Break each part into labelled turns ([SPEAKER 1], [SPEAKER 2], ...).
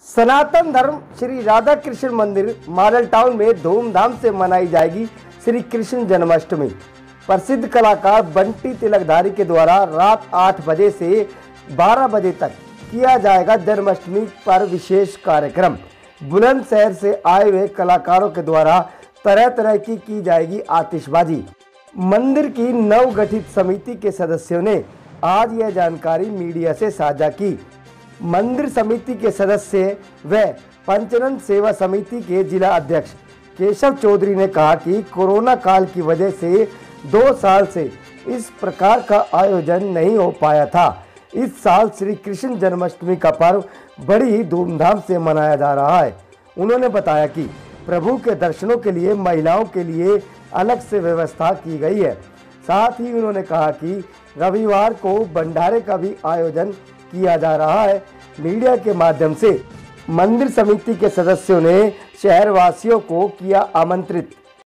[SPEAKER 1] सनातन धर्म श्री राधा कृष्ण मंदिर model town में धूमधाम से मनाई जाएगी श्री कृष्ण जन्माष्टमी। प्रसिद्ध कलाकार बंटी तिलकधारी के द्वारा रात 8 बजे से 12 बजे तक किया जाएगा जन्माष्टमी पर विशेष कार्यक्रम। बुलंदशहर से आए हुए कलाकारों के द्वारा तरह तरह की जाएगी आतिशबाजी। मंदिर की नवगठित समिति के सदस्यों ने आज यह जानकारी मीडिया से साझा की। मंदिर समिति के सदस्य व पंचनंद सेवा समिति के जिला अध्यक्ष केशव चौधरी ने कहा कि कोरोना काल की वजह से 2 साल से इस प्रकार का आयोजन नहीं हो पाया था। इस साल श्री कृष्ण जन्माष्टमी का पर्व बड़ी ही धूमधाम से मनाया जा रहा है। उन्होंने बताया कि प्रभु के दर्शनों के लिए महिलाओं के लिए अलग से व्यवस्था की गई है। साथ ही उन्होंने कहा कि रविवार को भंडारे का भी आयोजन किया जा रहा है। मीडिया के माध्यम से मंदिर समिति के सदस्यों ने शहरवासियों को किया आमंत्रित।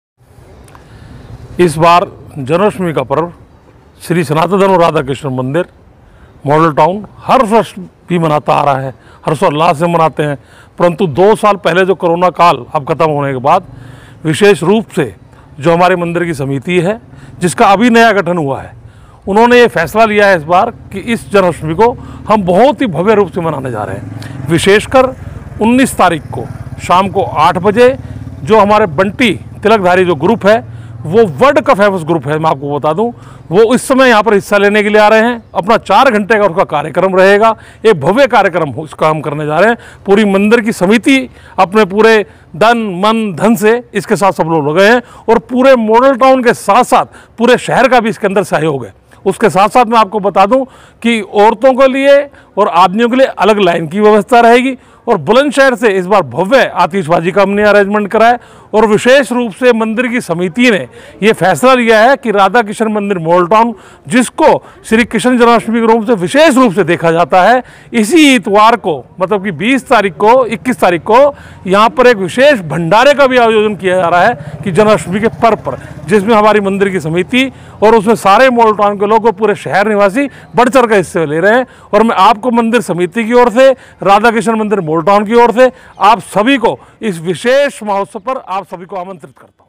[SPEAKER 2] इस बार जन्माष्टमी का पर्व श्री सनातन धर्म राधा कृष्ण मंदिर मॉडल टाउन हर वर्ष भी मनाता आ रहा है, हर्षोल्लास से मनाते हैं। परंतु 2 साल पहले जो कोरोना काल अब खत्म होने के बाद विशेष रूप से जो हमारे मंदिर की समिति है जिसका अभी नया गठन हुआ है, उन्होंने ये फैसला लिया है इस बार कि इस जन्माष्टमी को हम बहुत ही भव्य रूप से मनाने जा रहे हैं। विशेषकर 19 तारीख को शाम को 8 बजे जो हमारे बंटी तिलकधारी जो ग्रुप है, वो वर्ल्ड का फेमस ग्रुप है, मैं आपको बता दूं, वो इस समय यहाँ पर हिस्सा लेने के लिए आ रहे हैं। अपना 4 घंटे का उसका कार्यक्रम रहेगा। एक भव्य कार्यक्रम उसका हम करने जा रहे हैं। पूरी मंदिर की समिति अपने पूरे तन मन धन से इसके साथ सब लोग लगे हैं और पूरे मॉडल टाउन के साथ साथ पूरे शहर का भी इसके अंदर सहयोग है। उसके साथ साथ मैं आपको बता दूं कि औरतों के लिए और आदमियों के लिए अलग लाइन की व्यवस्था रहेगी और बुलंदशहर से इस बार भव्य आतिशबाजी का हमने अरेंजमेंट करा है। और विशेष रूप से मंदिर की समिति ने यह फैसला लिया है कि राधा कृष्ण मंदिर मॉडल टाउन, जिसको श्री कृष्ण जन्माष्टमी के रूप से विशेष रूप से देखा जाता है, इसी इतवार को मतलब कि 20 तारीख को 21 तारीख को यहाँ पर एक विशेष भंडारे का भी आयोजन किया जा रहा है कि जन्माष्टमी के पर्व पर, जिसमें हमारी मंदिर की समिति और उसमें सारे मॉडल टाउन के लोग और पूरे शहर निवासी बढ़ चढ़ कर हिस्से ले रहे हैं। और मैं आपको मंदिर समिति की ओर से, राधा कृष्ण मंदिर मॉडल टाउन की ओर से आप सभी को इस विशेष महोत्सव पर आप सभी को आमंत्रित करता हूँ।